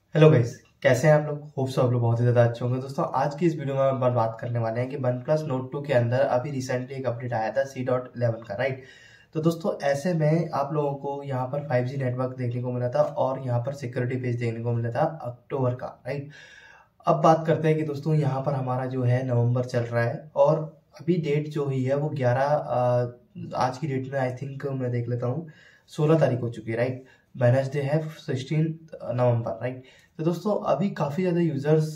Hello guys, कैसे हैं आप लोग। होप सो आप लोग बहुत ही ज़्यादा अच्छे होंगे। दोस्तों आज की इस वीडियो में हम बात करने वाले हैं कि वन प्लस नोट 2 के अंदर अभी रिसेंटली एक अपडेट आया था C.11 का, राइट। तो दोस्तों ऐसे में आप लोगों को यहाँ पर 5G नेटवर्क देखने को मिला था और यहाँ पर सिक्योरिटी पेज देखने को मिला था अक्टूबर का, राइट। अब बात करते हैं कि दोस्तों यहाँ पर हमारा जो है नवंबर चल रहा है और अभी डेट जो हुई है वो 11 आज की डेट में आई थिंक मैं देख लेता हूँ 16 तारीख हो चुकी है, राइट। वेडनेसडे है 16 नवंबर, राइट। तो दोस्तों अभी काफ़ी ज़्यादा यूज़र्स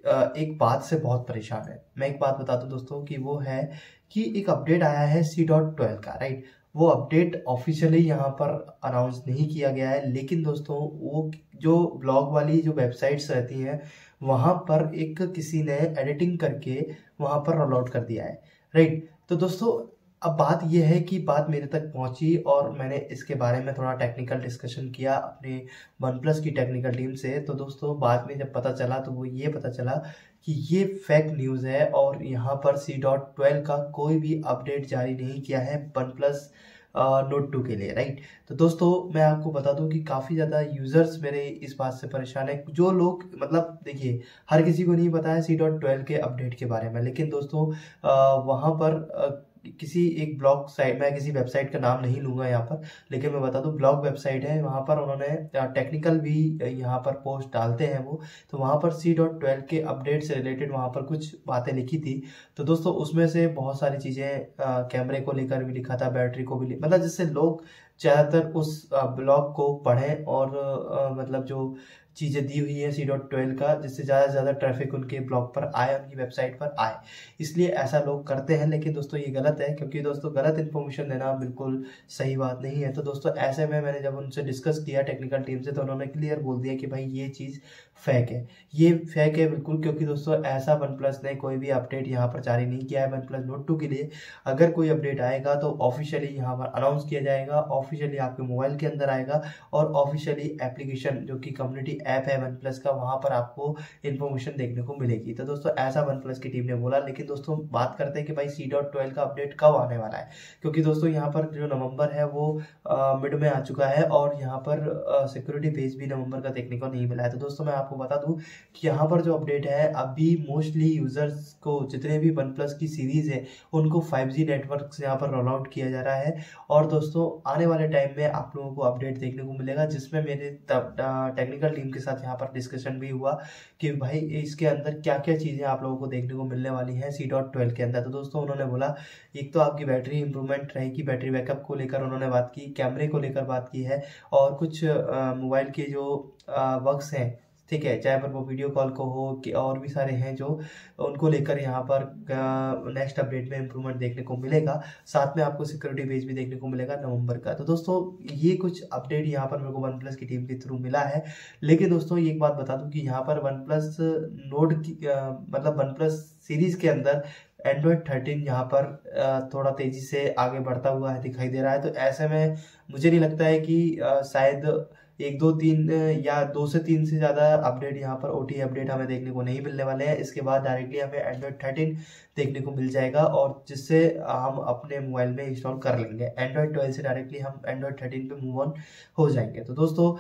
एक बात से बहुत परेशान है। मैं एक बात बता दूं दोस्तों कि वो है कि एक अपडेट आया है C.12 का, राइट। वो अपडेट ऑफिशियली यहाँ पर अनाउंस नहीं किया गया है, लेकिन दोस्तों वो जो ब्लॉग वाली जो वेबसाइट्स रहती हैं वहाँ पर एक किसी ने एडिटिंग करके वहाँ पर रोल आउट कर दिया है, राइट। तो दोस्तों अब बात यह है कि बात मेरे तक पहुंची और मैंने इसके बारे में थोड़ा टेक्निकल डिस्कशन किया अपने वन प्लस की टेक्निकल टीम से। तो दोस्तों बाद में जब पता चला तो वो ये पता चला कि ये फेक न्यूज़ है और यहाँ पर C.12 का कोई भी अपडेट जारी नहीं किया है वन प्लस नोट 2 के लिए, राइट। तो दोस्तों मैं आपको बता दूं कि काफ़ी ज़्यादा यूज़र्स मेरे इस बात से परेशान है। जो लोग मतलब देखिए, हर किसी को नहीं पता है C.12 के अपडेट के बारे में, लेकिन दोस्तों वहाँ पर किसी एक ब्लॉग साइट, मैं किसी वेबसाइट का नाम नहीं लूँगा यहाँ पर, लेकिन मैं बता दूँ ब्लॉग वेबसाइट है, वहाँ पर उन्होंने टेक्निकल भी यहाँ पर पोस्ट डालते हैं वो। तो वहाँ पर C.12 के अपडेट से रिलेटेड वहाँ पर कुछ बातें लिखी थी। तो दोस्तों उसमें से बहुत सारी चीज़ें कैमरे को लेकर भी लिखा था, बैटरी को भी मतलब जिससे लोग ज़्यादातर उस ब्लॉग को पढ़ें और मतलब जो चीज़ें दी हुई है C.12 का, जिससे ज़्यादा से ज़्यादा ट्रैफिक उनके ब्लॉग पर आए, उनकी वेबसाइट पर आए। इसलिए ऐसा लोग करते हैं, लेकिन दोस्तों ये गलत है, क्योंकि दोस्तों गलत इन्फॉर्मेशन देना बिल्कुल सही बात नहीं है। तो दोस्तों ऐसे में मैंने जब उनसे डिस्कस किया टेक्निकल टीम से, तो उन्होंने क्लियर बोल दिया कि भाई ये चीज़ फेक है, ये फेक है बिल्कुल। क्योंकि दोस्तों ऐसा वन प्लस ने कोई भी अपडेट यहाँ पर जारी नहीं किया है वन प्लस नोट 2 के लिए। अगर कोई अपडेट आएगा तो ऑफिशियली यहाँ पर अनाउंस किया जाएगा, ऑफिशियली आपके मोबाइल के अंदर आएगा और ऑफिशियली एप्लीकेशन जो कि कम्युनिटी ऐप है वन प्लस का, वहाँ पर आपको इन्फॉर्मेशन देखने को मिलेगी। तो दोस्तों ऐसा वन प्लस की टीम ने बोला। लेकिन दोस्तों बात करते हैं कि भाई C.12 का अपडेट कब आने वाला है, क्योंकि दोस्तों यहाँ पर जो नवंबर है वो मिड में आ चुका है और यहाँ पर सिक्योरिटी पेज भी नवंबर का देखने को नहीं मिला है। तो दोस्तों मैं आपको बता दूं कि यहाँ पर जो अपडेट है अभी मोस्टली यूजर्स को, जितने भी वन प्लस की सीरीज है उनको 5G नेटवर्क से यहाँ पर रोल आउट किया जा रहा है। और दोस्तों आने वाले टाइम में आप लोगों को अपडेट देखने को मिलेगा, जिसमें मेरे टेक्निकल टीम के साथ यहाँ पर डिस्कशन भी हुआ कि भाई इसके अंदर क्या क्या चीज़ें आप लोगों को देखने को मिलने वाली हैं C.12 के अंदर। तो दोस्तों उन्होंने बोला एक तो आपकी बैटरी इंप्रूवमेंट रहेगी, बैटरी बैकअप को लेकर उन्होंने बात की, कैमरे को लेकर बात की है और कुछ मोबाइल के जो वर्क्स हैं, ठीक है, चाहे पर वो वीडियो कॉल को हो कि और भी सारे हैं जो उनको लेकर यहाँ पर नेक्स्ट अपडेट में इम्प्रूवमेंट देखने को मिलेगा। साथ में आपको सिक्योरिटी पेज भी देखने को मिलेगा नवंबर का। तो दोस्तों ये कुछ अपडेट यहाँ पर मेरे को वन प्लस की टीम के थ्रू मिला है। लेकिन दोस्तों ये एक बात बता दूं कि यहाँ पर वन प्लस नोड की मतलब वन प्लस सीरीज के अंदर एंड्रॉयड 13 यहाँ पर थोड़ा तेजी से आगे बढ़ता हुआ है दिखाई दे रहा है। तो ऐसे में मुझे नहीं लगता है कि शायद एक दो तीन या दो से तीन से ज़्यादा अपडेट यहाँ पर OTA अपडेट हमें देखने को नहीं मिलने वाले हैं। इसके बाद डायरेक्टली हमें एंड्रॉयड 13 देखने को मिल जाएगा और जिससे हम अपने मोबाइल में इंस्टॉल कर लेंगे। एंड्रॉयड 12 से डायरेक्टली हम एंड्रॉयड 13 पे मूव ऑन हो जाएंगे। तो दोस्तों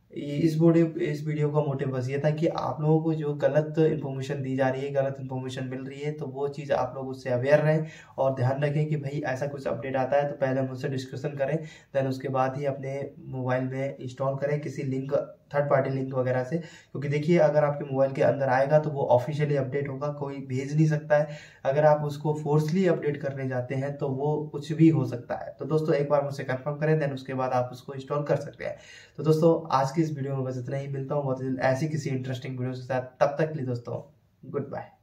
इस वीडियो का मोटिव बस ये था कि आप लोगों को जो गलत इन्फॉर्मेशन दी जा रही है, गलत इन्फॉर्मेशन मिल रही है, तो वो चीज़ आप लोग उससे अवेयर रहें और ध्यान रखें कि भाई ऐसा कुछ अपडेट आता है तो पहले हम उससे डिस्कशन करें, देन उसके बाद ही अपने मोबाइल में इंस्टॉल करें किसी लिंक, थर्ड पार्टी लिंक वगैरह से। क्योंकि देखिए अगर आपके मोबाइल के अंदर आएगा तो वो ऑफिशियली अपडेट होगा, कोई भेज नहीं सकता है। अगर आप उसको फोर्सली अपडेट करने जाते हैं तो वो कुछ भी हो सकता है। तो दोस्तों एक बार मुझसे कंफर्म करें, देन उसके बाद आप उसको इंस्टॉल कर सकते हैं। तो दोस्तों आज की इस वीडियो में बस इतना ही, मिलता हूँ बहुत जल्द ऐसी किसी इंटरेस्टिंग वीडियो के साथ। तब तक के लिए दोस्तों गुड बाय।